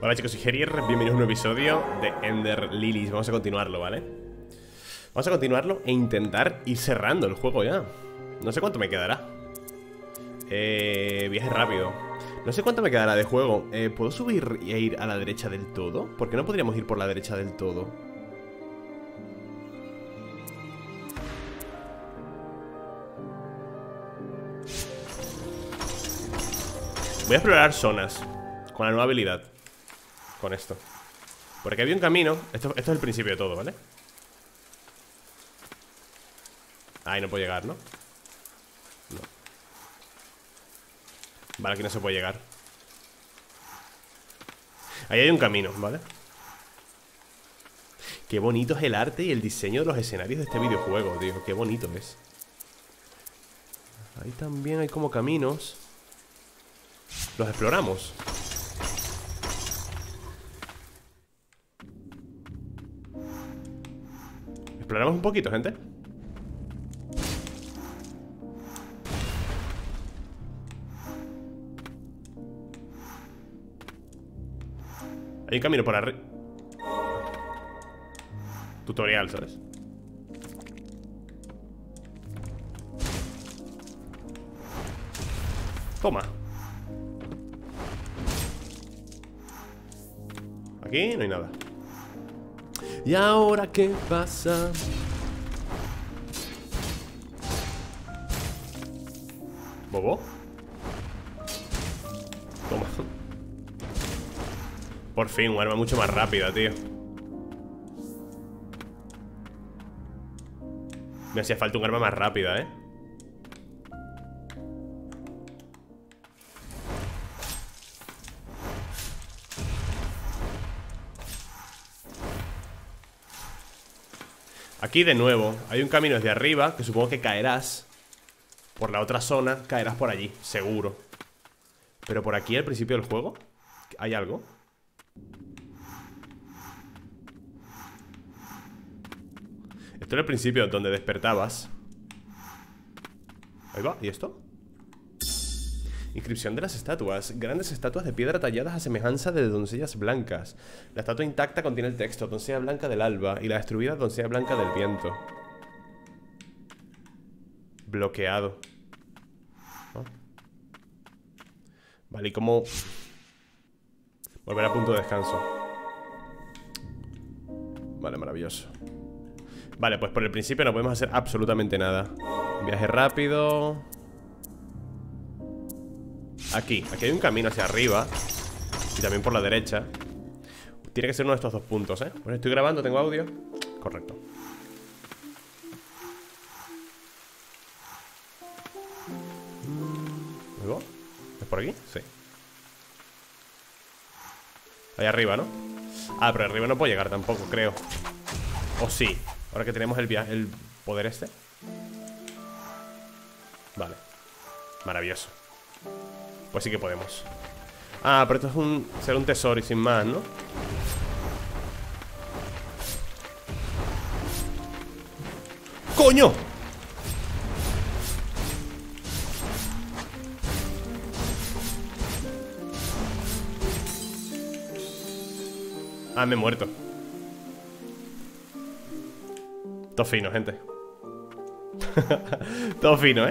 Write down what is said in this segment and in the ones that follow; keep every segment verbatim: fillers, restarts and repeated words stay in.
Hola chicos, soy Gerier, bienvenidos a un nuevo episodio de Ender Lilies. Vamos a continuarlo, ¿vale? Vamos a continuarlo e intentar ir cerrando el juego ya. No sé cuánto me quedará. Eh, viaje rápido. No sé cuánto me quedará de juego. eh, ¿Puedo subir e ir a la derecha del todo? ¿Por qué no podríamos ir por la derecha del todo? Voy a explorar zonas con la nueva habilidad. Con esto. Porque había un camino. Esto, esto es el principio de todo, ¿vale? Ahí no puedo llegar, ¿no? No. Vale, aquí no se puede llegar. Ahí hay un camino, ¿vale? Qué bonito es el arte y el diseño de los escenarios de este videojuego, tío. Qué bonito es. Ahí también hay como caminos. Los exploramos. Exploramos un poquito, gente. Hay un camino por arriba. Tutorial, ¿sabes? Toma. Aquí no hay nada. ¿Y ahora qué pasa? ¿Bobo? Toma. Por fin, un arma mucho más rápida, tío. Me hacía falta un arma más rápida, eh. Aquí de nuevo hay un camino desde arriba, que supongo que caerás por la otra zona. Caerás por allí, seguro. Pero por aquí al principio del juego ¿hay algo? Esto era el principio donde despertabas. Ahí va, ¿y esto? Inscripción de las estatuas. Grandes estatuas de piedra talladas a semejanza de doncellas blancas. La estatua intacta contiene el texto: doncella blanca del alba. Y la destruida, doncella blanca del viento. Bloqueado. ¿No? Vale, ¿y cómo? Volver a punto de descanso. Vale, maravilloso. Vale, pues por el principio no podemos hacer absolutamente nada. Viaje rápido. Aquí, aquí hay un camino hacia arriba. Y también por la derecha. Tiene que ser uno de estos dos puntos, ¿eh? Pues estoy grabando, tengo audio. Correcto. ¿Luego? ¿Es por aquí? Sí. Ahí arriba, ¿no? Ah, pero arriba no puedo llegar tampoco, creo. O sí, ahora que tenemos el, el poder este. Vale. Maravilloso. Pues sí que podemos. Ah, pero esto es un... será un tesoro y sin más, ¿no? ¡Coño! Ah, me he muerto. Todo fino, gente. Todo fino, ¿eh?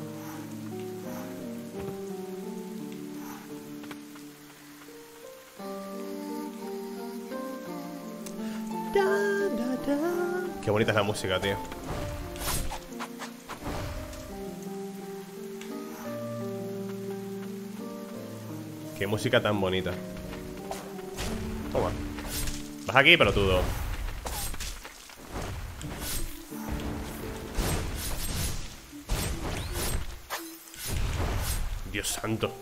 Qué bonita es la música, tío. Qué música tan bonita. Toma. Vas aquí, pelotudo. Dios santo.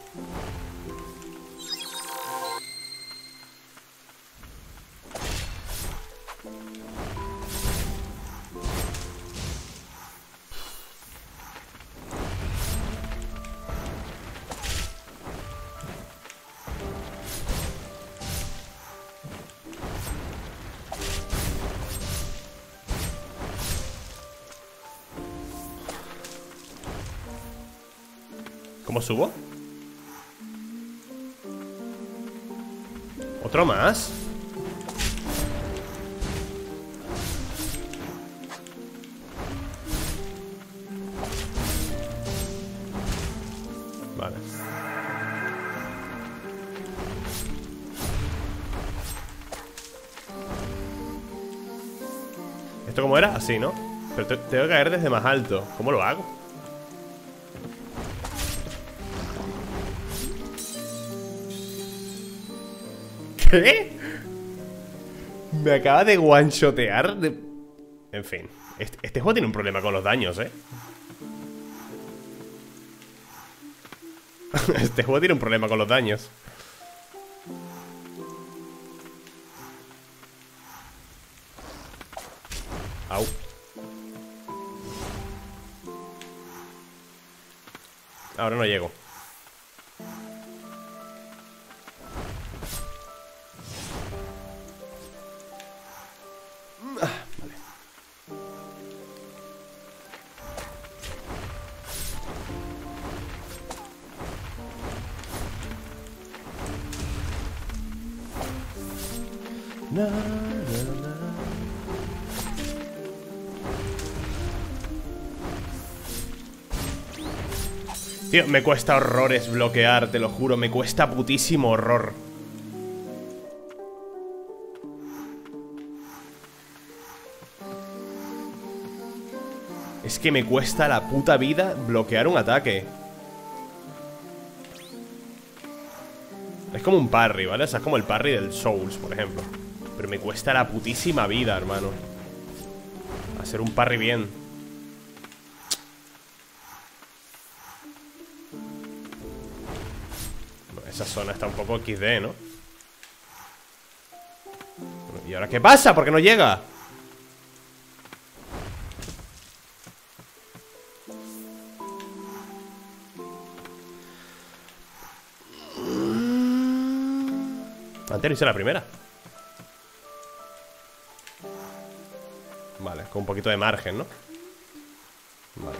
¿Cómo subo? ¿Otro más? Vale. ¿Esto cómo era? Así, ¿no? Pero te tengo que caer desde más alto. ¿Cómo lo hago? ¿Qué? Me acaba de one-shotear de... En fin, este, este juego tiene un problema con los daños, ¿eh? Este juego tiene un problema con los daños. Au. Ahora no llego. Ah, vale. Na, na, na. Tío, me cuesta horrores bloquear, te lo juro. Me cuesta putísimo horror. Es que me cuesta la puta vida bloquear un ataque. Es como un parry, ¿vale? O sea, es como el parry del Souls, por ejemplo. Pero me cuesta la putísima vida, hermano. Hacer un parry bien. Esa zona está un poco equis de, ¿no? ¿Y ahora qué pasa? ¿Por qué no llega? Antes no hice la primera. Vale, con un poquito de margen, ¿no? Vale.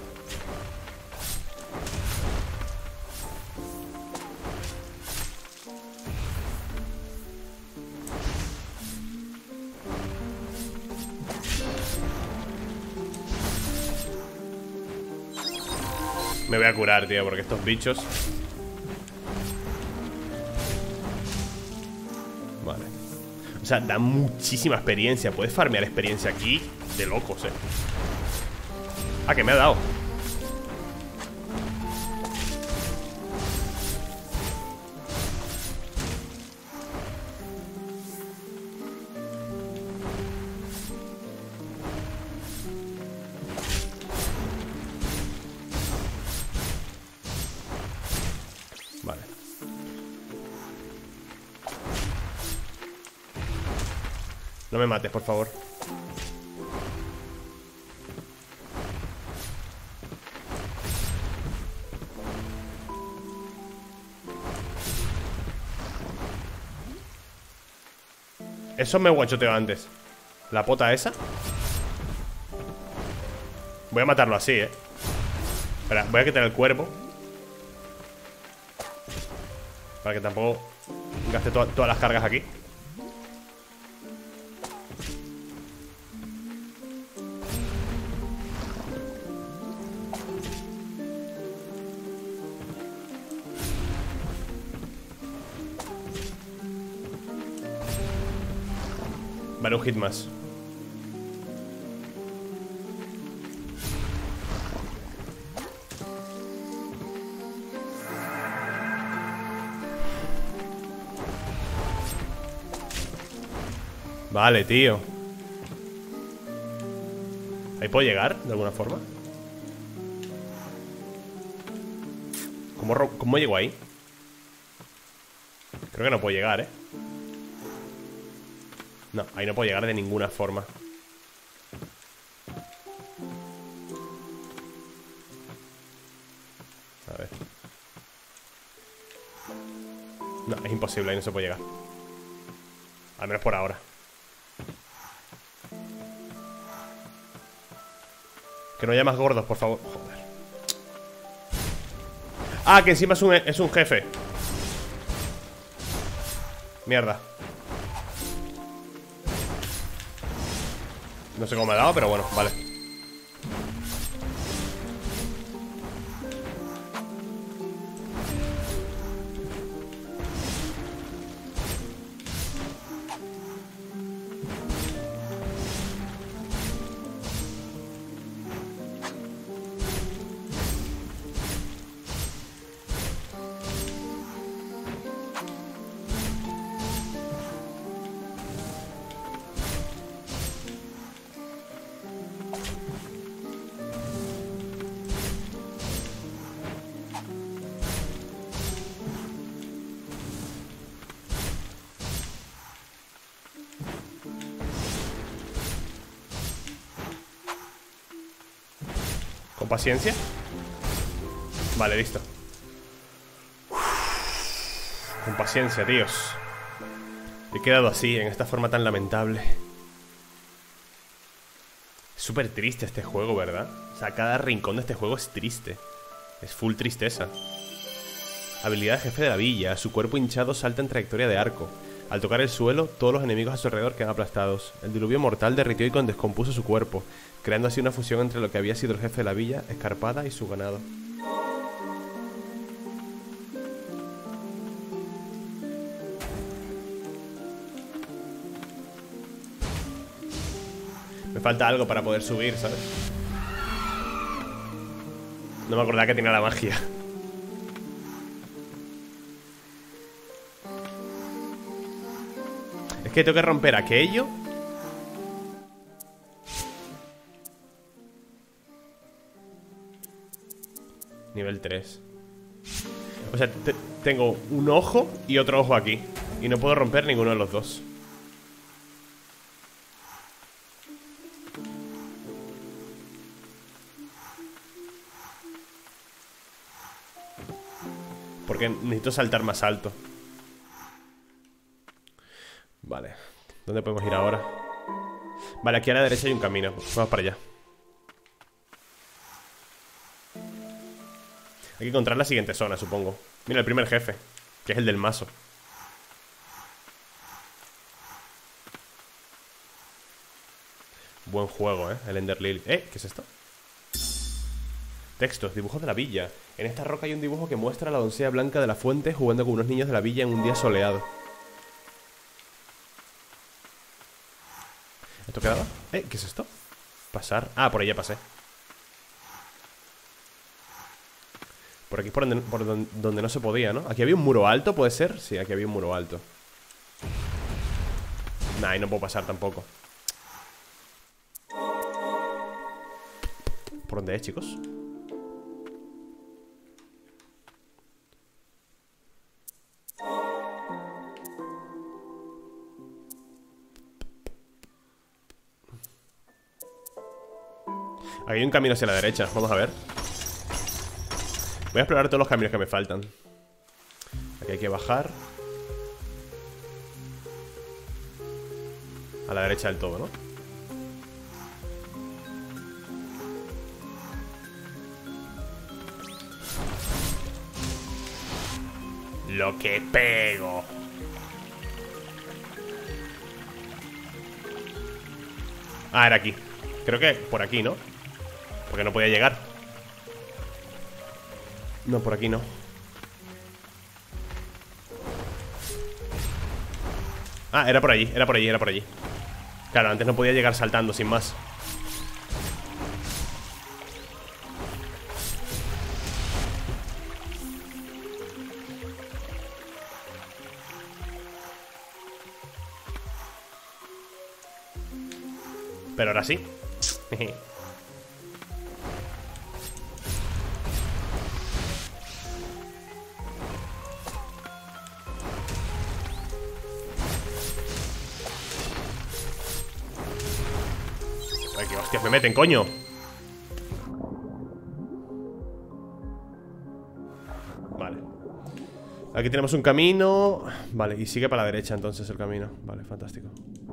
Me voy a curar, tío, porque estos bichos... Vale. O sea, da muchísima experiencia. Puedes farmear experiencia aquí de locos, eh. Ah, que me ha dado. Vale. No me mates, por favor. Eso me guachoteo antes. La pota esa. Voy a matarlo así, eh. Espera, voy a quitar el cuerpo para que tampoco gaste to todas las cargas aquí. Vale, un hit más. Vale, tío. ¿Ahí puedo llegar de alguna forma? ¿Cómo, cómo llego ahí? Creo que no puedo llegar, ¿eh? No, ahí no puedo llegar de ninguna forma. A ver. No, es imposible, ahí no se puede llegar. Al menos por ahora. Que no haya más gordos, por favor. Joder. Ah, que encima es un, es un jefe. Mierda. No sé cómo me ha dado, pero bueno, vale. Con paciencia. Vale, listo. Con paciencia, tíos. He quedado así, en esta forma tan lamentable. Es súper triste este juego, ¿verdad? O sea, cada rincón de este juego es triste. Es full tristeza. Habilidad jefe de la villa. Su cuerpo hinchado salta en trayectoria de arco. Al tocar el suelo, todos los enemigos a su alrededor quedan aplastados. El diluvio mortal derritió y descompuso su cuerpo, creando así una fusión entre lo que había sido el jefe de la villa, Escarpada, y su ganado. Me falta algo para poder subir, ¿sabes? No me acordaba que tenía la magia. Es que tengo que romper aquello. Nivel tres. O sea, te tengo un ojo y otro ojo aquí. Y no puedo romper ninguno de los dos. Porque necesito saltar más alto. Vale, ¿dónde podemos ir ahora? Vale, aquí a la derecha hay un camino. Vamos para allá. Hay que encontrar la siguiente zona, supongo. Mira, el primer jefe, que es el del mazo. Buen juego, ¿eh? El Ender Lily. ¿Eh? ¿Qué es esto? Textos, dibujos de la villa. En esta roca hay un dibujo que muestra a la doncella blanca de la fuente jugando con unos niños de la villa en un día soleado. ¿Esto quedaba? ¿Eh? ¿Qué es esto? Pasar. Ah, por ahí ya pasé. Por aquí es por donde, por donde, donde no se podía, ¿no? Aquí había un muro alto, ¿puede ser? Sí, aquí había un muro alto. Nah, y no puedo pasar tampoco. ¿Por dónde es, chicos? Aquí hay un camino hacia la derecha, vamos a ver. Voy a explorar todos los caminos que me faltan. Aquí hay que bajar a la derecha del todo, ¿no? Lo que pego. Ah, era aquí. Creo que por aquí, ¿no? Porque no podía llegar. No, por aquí no. Ah, era por allí, era por allí, era por allí. Claro, antes no podía llegar saltando, sin más. Pero ahora sí. Ay, qué hostias me meten, coño. Vale. Aquí tenemos un camino. Vale, y sigue para la derecha entonces el camino. Vale, fantástico.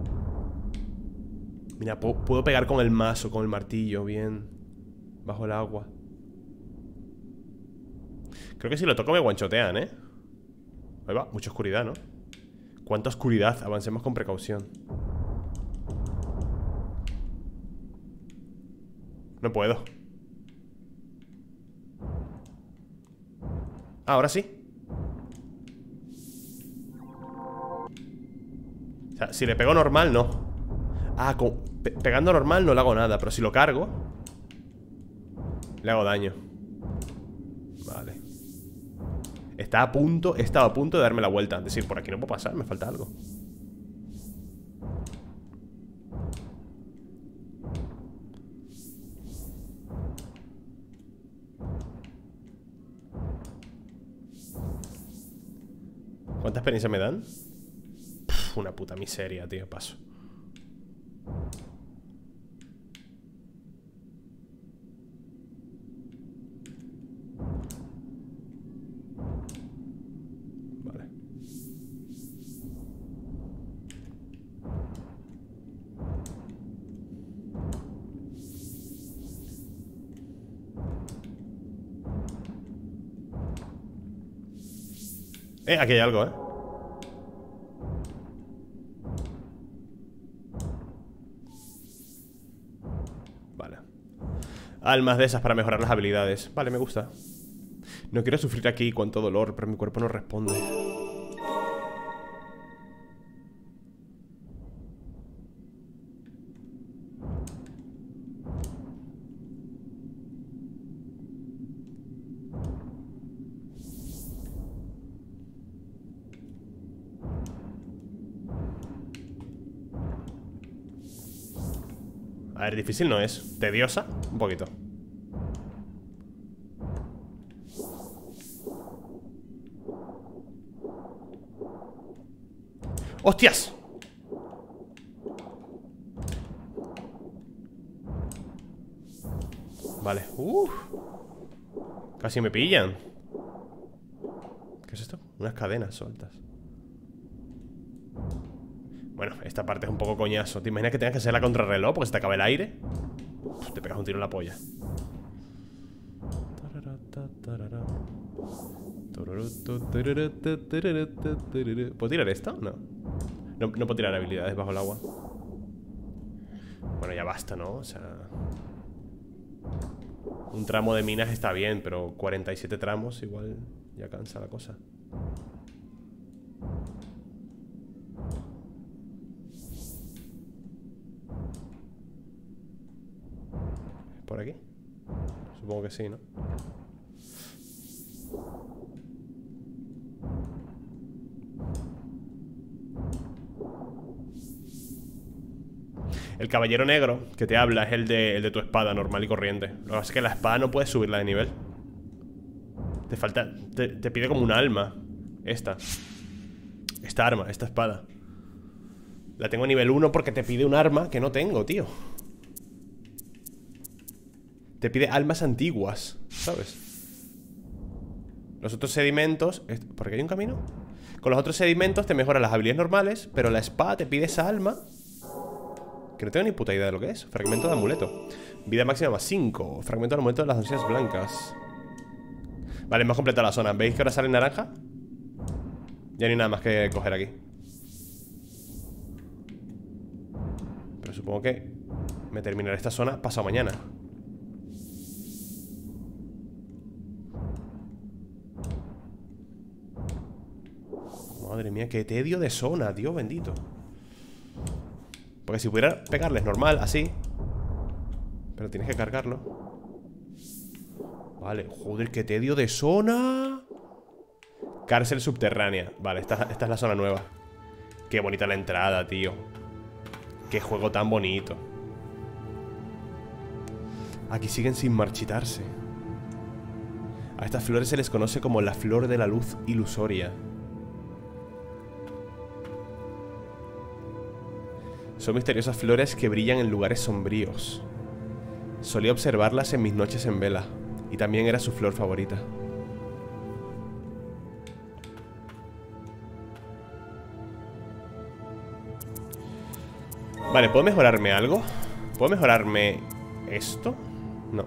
Mira, puedo, puedo pegar con el mazo, con el martillo, bien. Bajo el agua. Creo que si lo toco me guanchotean, ¿eh? Ahí va, mucha oscuridad, ¿no? Cuánta oscuridad. Avancemos con precaución. No puedo. Ah, ahora sí. O sea, si le pego normal, no. Ah, con, pe pegando normal no le hago nada. Pero si lo cargo, le hago daño. Vale. Está a punto, he estado a punto de darme la vuelta. Es decir, por aquí no puedo pasar, me falta algo. ¿Cuánta experiencia me dan? Pff, una puta miseria, tío, paso. Vale. Eh, aquí hay algo, eh. Vale. Almas de esas para mejorar las habilidades. Vale, me gusta. No quiero sufrir aquí cuánto dolor, pero mi cuerpo no responde. A ver, difícil no es. Tediosa, un poquito. ¡Hostias! Vale, uff. Casi me pillan. ¿Qué es esto? Unas cadenas sueltas. Bueno, esta parte es un poco coñazo. ¿Te imaginas que tengas que hacer la contrarreloj porque se te acaba el aire? Uf, te pegas un tiro en la polla. ¿Puedo tirar esto? No. No, no puedo tirar habilidades bajo el agua. Bueno, ya basta, ¿no? O sea... Un tramo de minas está bien, pero cuarenta y siete tramos igual ya cansa la cosa. ¿Por aquí? Supongo que sí, ¿no? El caballero negro que te habla es el de, el de tu espada normal y corriente. Lo que pasa es que la espada no puedes subirla de nivel. Te falta... Te, te pide como un alma. Esta Esta arma, esta espada. La tengo a nivel uno porque te pide un arma que no tengo, tío. Te pide almas antiguas, ¿sabes? Los otros sedimentos... ¿Por qué hay un camino? Con los otros sedimentos te mejoran las habilidades normales, pero la espada te pide esa alma que no tengo ni puta idea de lo que es. Fragmento de amuleto. Vida máxima más cinco. Fragmento de amuleto de las ansias blancas. Vale, hemos completado la zona. ¿Veis que ahora sale naranja? Ya no hay nada más que coger aquí. Pero supongo que me terminaré esta zona pasado mañana. Madre mía, qué tedio de zona, Dios bendito. Porque si pudiera pegarles normal, así. Pero tienes que cargarlo. Vale, joder, qué tedio de zona. Cárcel subterránea. Vale, esta, esta es la zona nueva. Qué bonita la entrada, tío. Qué juego tan bonito. Aquí siguen sin marchitarse. A estas flores se les conoce como la flor de la luz ilusoria. Son misteriosas flores que brillan en lugares sombríos. Solía observarlas en mis noches en vela, y también era su flor favorita. Vale, ¿puedo mejorarme algo? ¿Puedo mejorarme esto? No.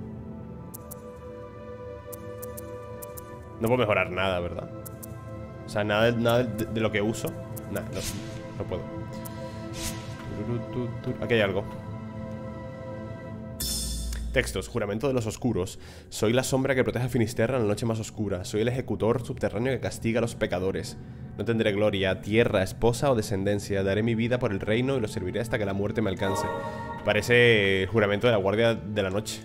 No puedo mejorar nada, ¿verdad? sea, nada, nada de, de lo que uso. Nada, no, no puedo. Aquí hay algo. Textos, juramento de los oscuros. Soy la sombra que protege a Finisterra en la noche más oscura. Soy el ejecutor subterráneo que castiga a los pecadores. No tendré gloria, tierra, esposa o descendencia. Daré mi vida por el reino y lo serviré hasta que la muerte me alcance. Parece el juramento de la guardia de la noche.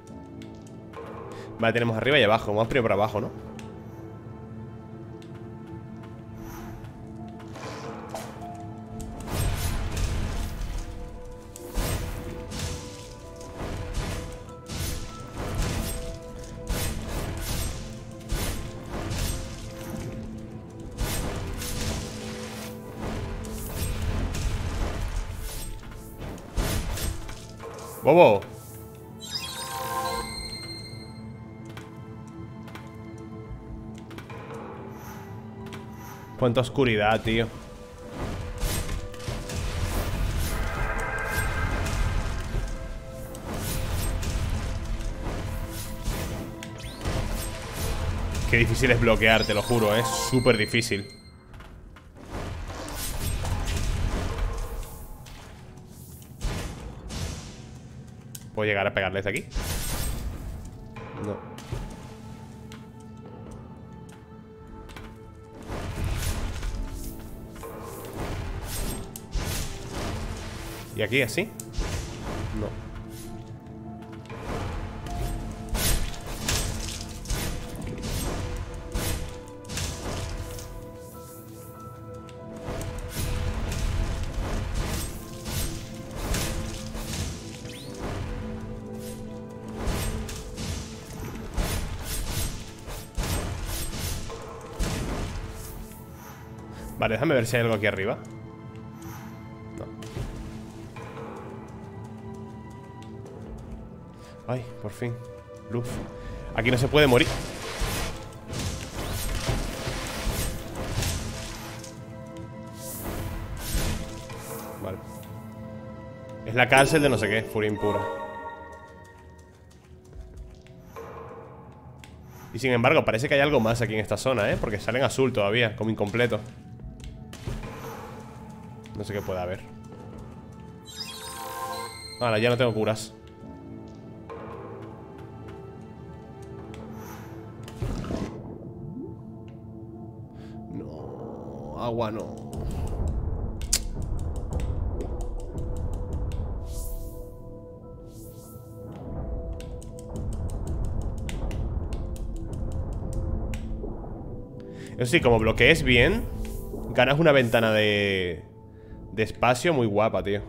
Vale, tenemos arriba y abajo. Vamos primero por abajo, ¿no? ¡Bobo! Cuánta oscuridad, tío. Qué difícil es bloquear, te lo juro, es súper difícil. ¿Puedo llegar a pegarles de aquí? No. ¿Y aquí así? No. Vale, déjame ver si hay algo aquí arriba. No. Ay, por fin. Luz. Aquí no se puede morir. Vale. Es la cárcel de no sé qué, furia impura. Y sin embargo, parece que hay algo más aquí en esta zona, ¿eh? Porque sale en azul todavía, como incompleto. No sé qué puede haber. Ahora, ya no tengo curas. No, agua no. Eso sí, como bloquees bien, ganas una ventana de... de espacio muy guapa, tío.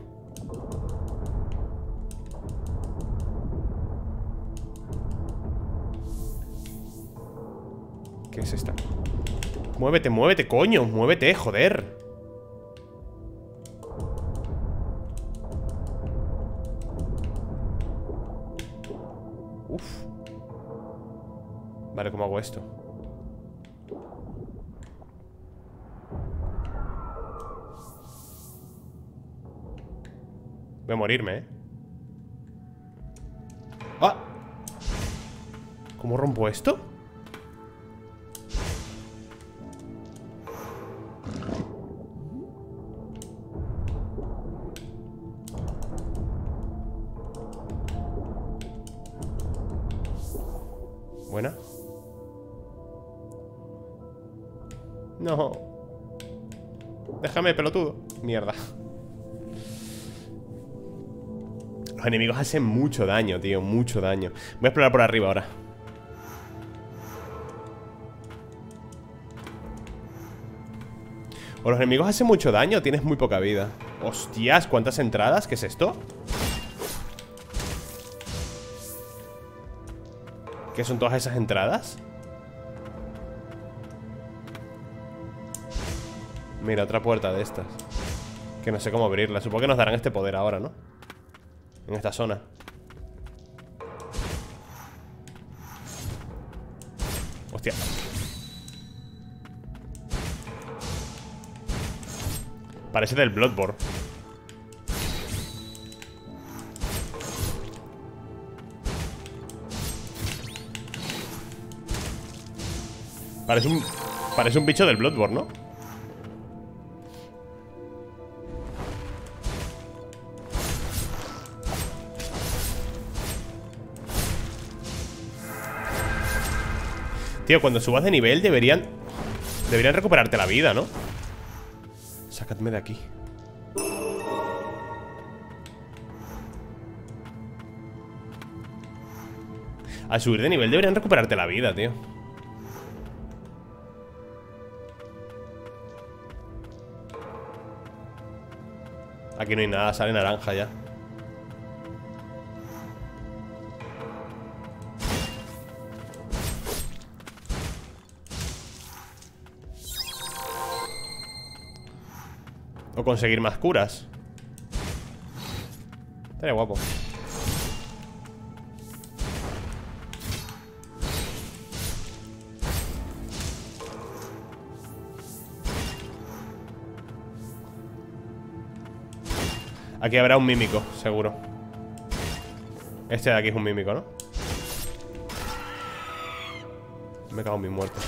¿Qué es esta? Muévete, muévete, coño. Muévete, joder. Uf. Vale, ¿cómo hago esto? Voy a morirme, ¿eh? ¡Ah! ¿Cómo rompo esto? Buena. No. Déjame, pelotudo. Mierda. Los enemigos hacen mucho daño, tío, mucho daño. Voy a explorar por arriba ahora. O los enemigos hacen mucho daño o tienes muy poca vida. Hostias, ¿cuántas entradas? ¿Qué es esto? ¿Qué son todas esas entradas? Mira, otra puerta de estas. Que no sé cómo abrirla. Supongo que nos darán este poder ahora, ¿no? En esta zona. Hostia. Parece del Bloodborne. Parece un... Parece un bicho del Bloodborne, ¿no? Tío, cuando subas de nivel deberían... Deberían recuperarte la vida, ¿no? Sácadme de aquí. Al subir de nivel deberían recuperarte la vida, tío. Aquí no hay nada, sale naranja ya. O conseguir más curas. Estaría guapo. Aquí habrá un mímico, seguro. Este de aquí es un mímico, ¿no? Me cago en mis muertos.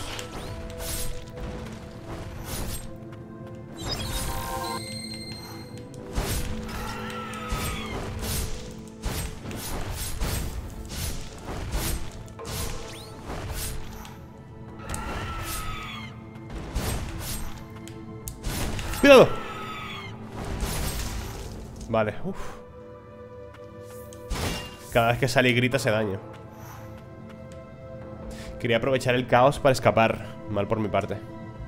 ¡Cuidado! Vale, uff. Cada vez que sale y grita se daño. Quería aprovechar el caos para escapar. Mal por mi parte.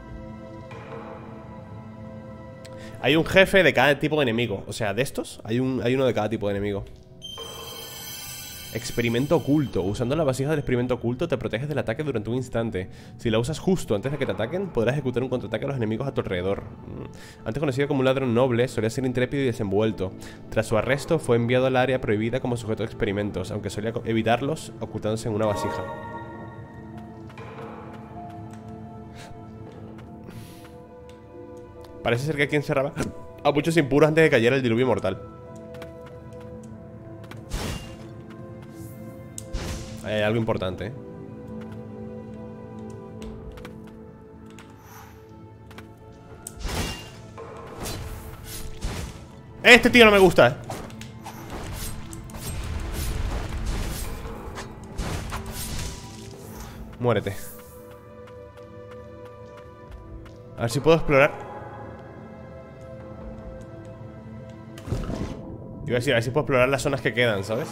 Hay un jefe de cada tipo de enemigo. O sea, de estos hay, un, hay uno de cada tipo de enemigo. Experimento oculto. Usando la vasija del experimento oculto te proteges del ataque durante un instante. Si la usas justo antes de que te ataquen, podrás ejecutar un contraataque a los enemigos a tu alrededor. Antes conocido como un ladrón noble, solía ser intrépido y desenvuelto. Tras su arresto, fue enviado al área prohibida como sujeto de experimentos, aunque solía evitarlos ocultándose en una vasija. Parece ser que aquí encerraba a muchos impuros antes de que cayera el diluvio mortal. Hay algo importante, ¿eh? Este tío no me gusta, ¿eh? Muérete. A ver si puedo explorar. Iba a decir, a ver si puedo explorar las zonas que quedan, ¿sabes?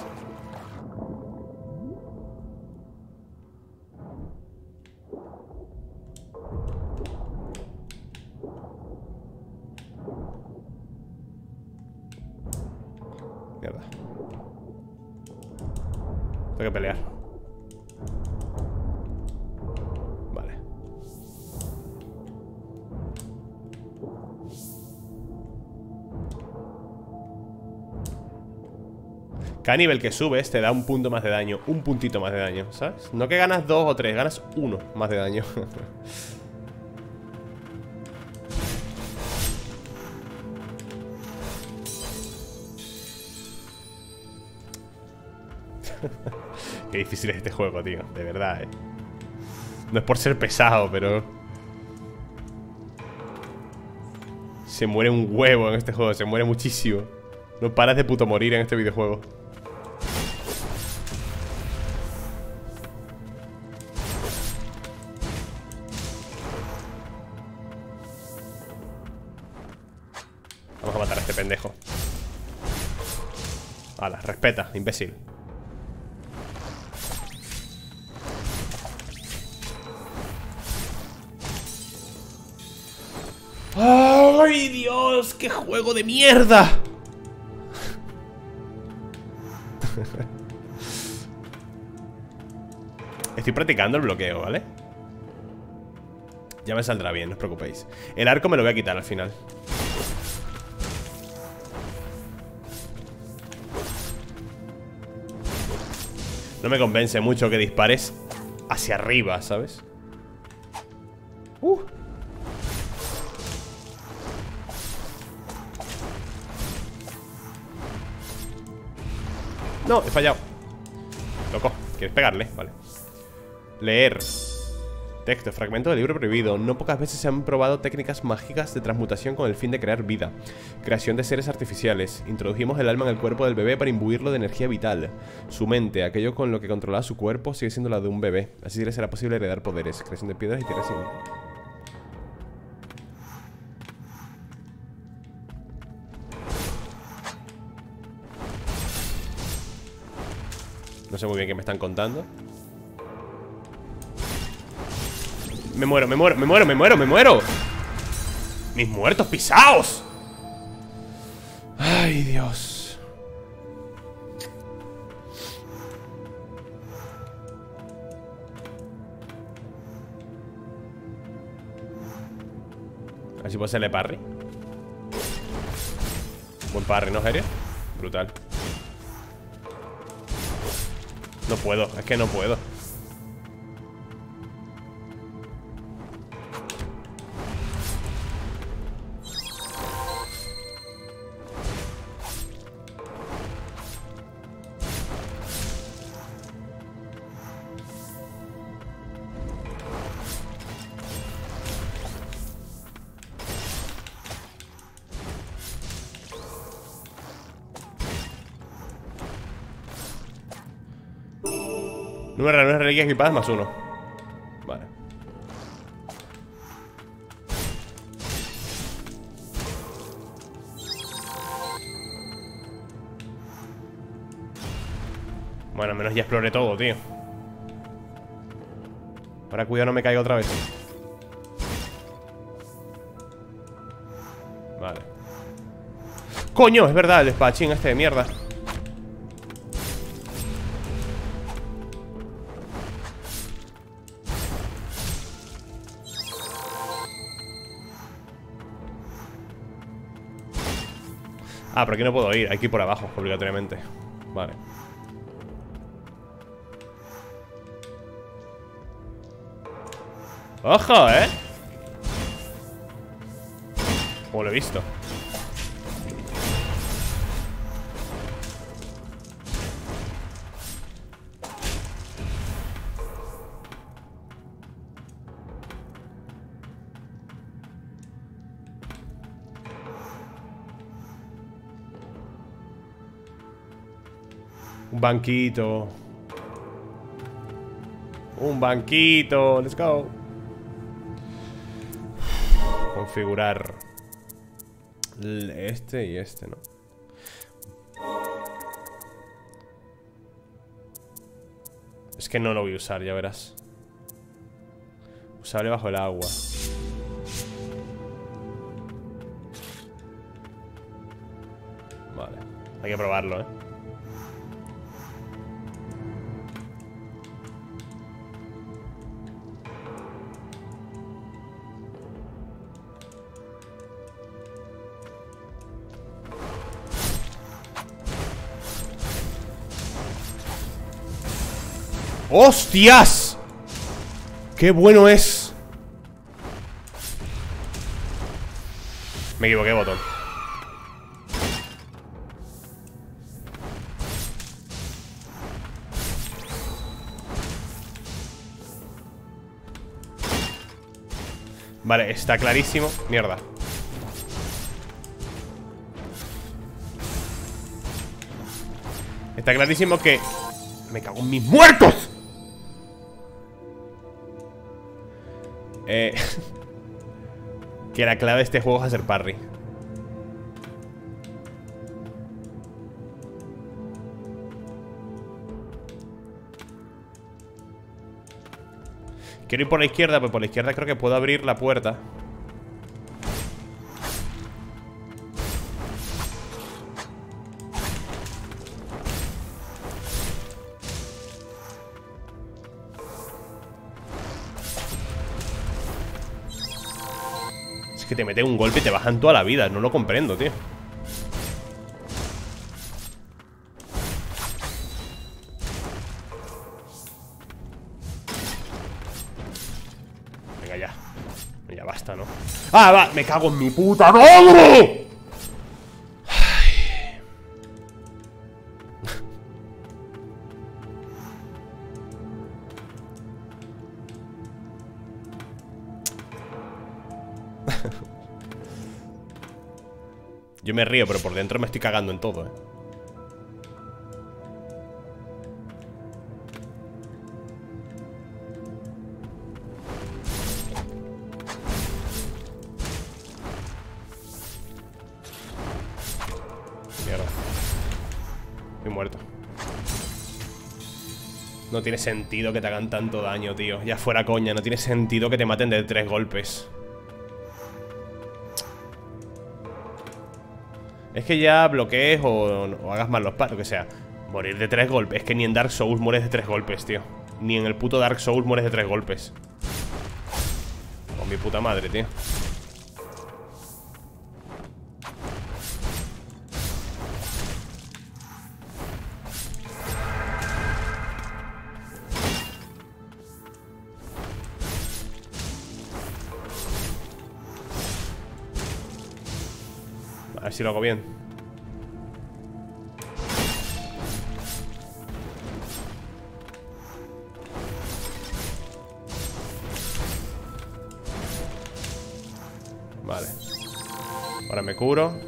Mierda. Tengo que pelear. Vale. Cada nivel que subes te da un punto más de daño. Un puntito más de daño, ¿sabes? No que ganas dos o tres, ganas uno más de daño. Qué difícil es este juego, tío. De verdad, eh. No es por ser pesado, pero se muere un huevo en este juego. Se muere muchísimo. No paras de puto morir en este videojuego. Vamos a matar a este pendejo. Hala, respeta, imbécil. ¡Ay, Dios! ¡Qué juego de mierda! Estoy practicando el bloqueo, ¿vale? Ya me saldrá bien, no os preocupéis. El arco me lo voy a quitar al final. No me convence mucho que dispares hacia arriba, ¿sabes? Uh. No, he fallado. Loco, ¿quieres pegarle? Vale. Leer. Texto, fragmento del libro prohibido. No pocas veces se han probado técnicas mágicas de transmutación con el fin de crear vida. Creación de seres artificiales. Introdujimos el alma en el cuerpo del bebé para imbuirlo de energía vital. Su mente, aquello con lo que controlaba su cuerpo, sigue siendo la de un bebé. Así le será posible heredar poderes. Creación de piedras y tierras sin... No sé muy bien qué me están contando. Me muero, me muero, me muero, me muero, me muero. Mis muertos pisados. Ay, Dios. A ver si puedo hacerle parry. Buen parry, ¿no, Jeria? Brutal. No puedo, es que no puedo. Número de reliquias equipadas más uno. Vale. Bueno, al menos ya exploré todo, tío. Ahora cuidado, no me caiga otra vez. Vale. ¡Coño! Es verdad, el espadachín este de mierda. Ah, pero aquí no puedo ir, hay que ir por abajo, obligatoriamente. Vale. ¡Ojo, eh! Como lo he visto. Un banquito. Un banquito. Let's go. Configurar este y este, ¿no? Es que no lo voy a usar, ya verás. Usable bajo el agua. Vale. Hay que probarlo, ¿eh? ¡Hostias! ¡Qué bueno es! Me equivoqué, botón. Vale, está clarísimo. Mierda. Está clarísimo que... Me cago en mis muertos. Eh, que la clave de este juego es hacer parry. Quiero ir por la izquierda, pero por la izquierda creo que puedo abrir la puerta. Que te mete un golpe y te bajan toda la vida. No lo comprendo, tío. Venga, ya. Ya basta, ¿no? ¡Ah, va! ¡Me cago en mi puta madre! Yo me río, pero por dentro me estoy cagando en todo, eh. Mierda. Estoy muerto. No tiene sentido que te hagan tanto daño, tío. Ya fuera coña, no tiene sentido que te maten de tres golpes. Es que ya bloquees o, o hagas mal los pasos, lo que sea. Morir de tres golpes. Es que ni en Dark Souls mueres de tres golpes, tío. Ni en el puto Dark Souls mueres de tres golpes. Con mi puta madre, tío. A ver si lo hago bien. Vale. Ahora me curo.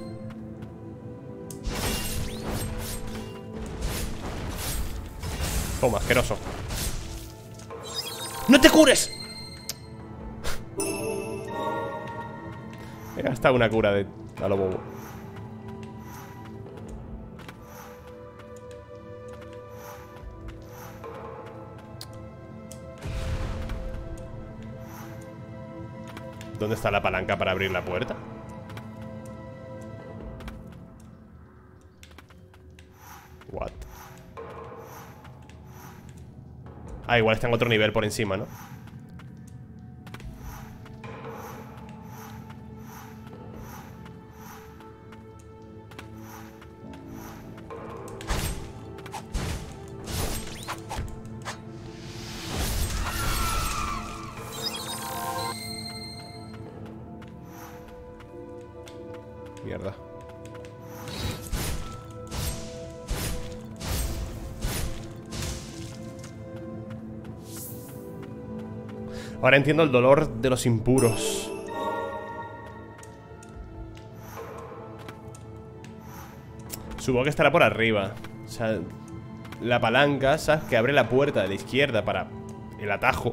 Toma, asqueroso. ¡No te cures! He gastado una cura de a lo bobo. ¿Dónde está la palanca para abrir la puerta? What? Ah, igual está en otro nivel por encima, ¿no? Mierda. Ahora entiendo el dolor de los impuros. Supongo que estará por arriba. O sea, la palanca, ¿sabes? Que abre la puerta de la izquierda para el atajo.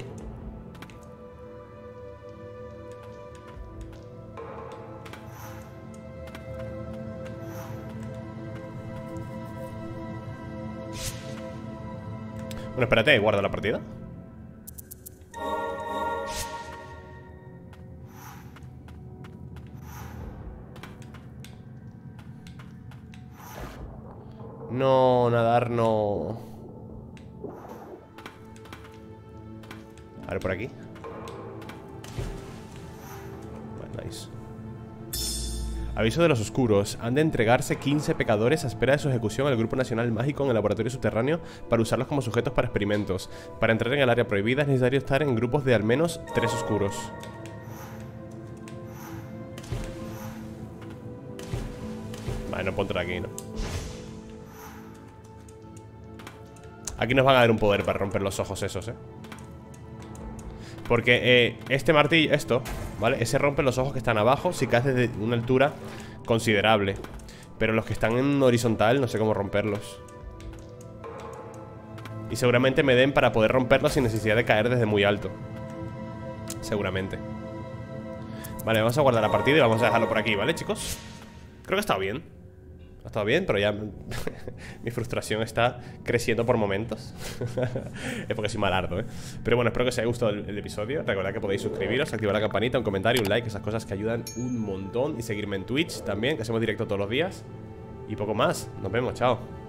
Bueno, espérate, guardo la partida. No, nadar no. A ver, por aquí. Vale, nice. Aviso de los oscuros. Han de entregarse quince pecadores a espera de su ejecución al Grupo Nacional Mágico en el laboratorio subterráneo para usarlos como sujetos para experimentos. Para entrar en el área prohibida es necesario estar en grupos de al menos tres oscuros. Vale, no puedo entrar aquí, ¿no? Aquí nos van a dar un poder para romper los ojos esos, ¿eh? Porque eh, este martillo, esto, ¿vale? Ese rompe los ojos que están abajo si caes desde una altura considerable. Pero los que están en horizontal no sé cómo romperlos. Y seguramente me den para poder romperlos sin necesidad de caer desde muy alto. Seguramente. Vale, vamos a guardar la partida y vamos a dejarlo por aquí, ¿vale, chicos? Creo que ha estado bien. Ha estado bien, pero ya mi frustración está creciendo por momentos. Es porque soy malardo, ¿eh? Pero bueno, espero que os haya gustado el, el episodio. Recordad que podéis suscribiros, activar la campanita, un comentario, un like, esas cosas que ayudan un montón. Y seguirme en Twitch también, que hacemos directo todos los días. Y poco más, nos vemos, chao.